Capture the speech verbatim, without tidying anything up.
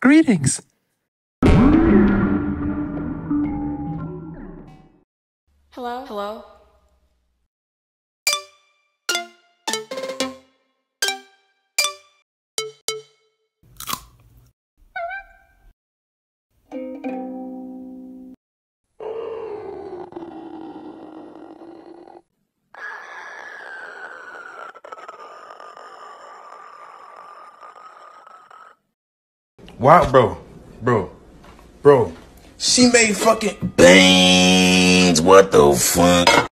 Greetings. Hello? Hello? Wow, bro, bro, bro. She made fucking bangs. What the fuck?